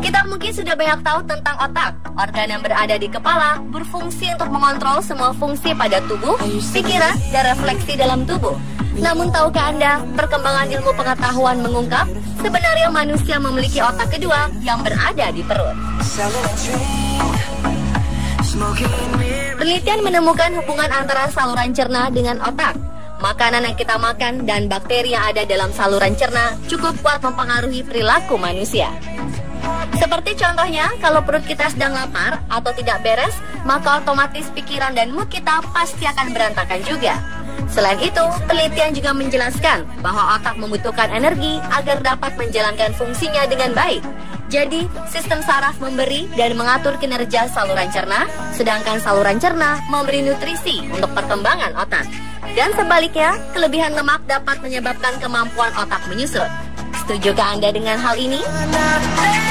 Kita mungkin sudah banyak tahu tentang otak. Organ yang berada di kepala berfungsi untuk mengontrol semua fungsi pada tubuh, pikiran, dan refleksi dalam tubuh. Namun tahukah Anda, perkembangan ilmu pengetahuan mengungkap sebenarnya manusia memiliki otak kedua yang berada di perut. Penelitian menemukan hubungan antara saluran cerna dengan otak. Makanan yang kita makan dan bakteri yang ada dalam saluran cerna cukup kuat mempengaruhi perilaku manusia. Seperti contohnya, kalau perut kita sedang lapar atau tidak beres, maka otomatis pikiran dan mood kita pasti akan berantakan juga. Selain itu, penelitian juga menjelaskan bahwa otak membutuhkan energi agar dapat menjalankan fungsinya dengan baik. Jadi, sistem saraf memberi dan mengatur kinerja saluran cerna, sedangkan saluran cerna memberi nutrisi untuk perkembangan otak. Dan sebaliknya, kelebihan lemak dapat menyebabkan kemampuan otak menyusut. Setujukah Anda dengan hal ini?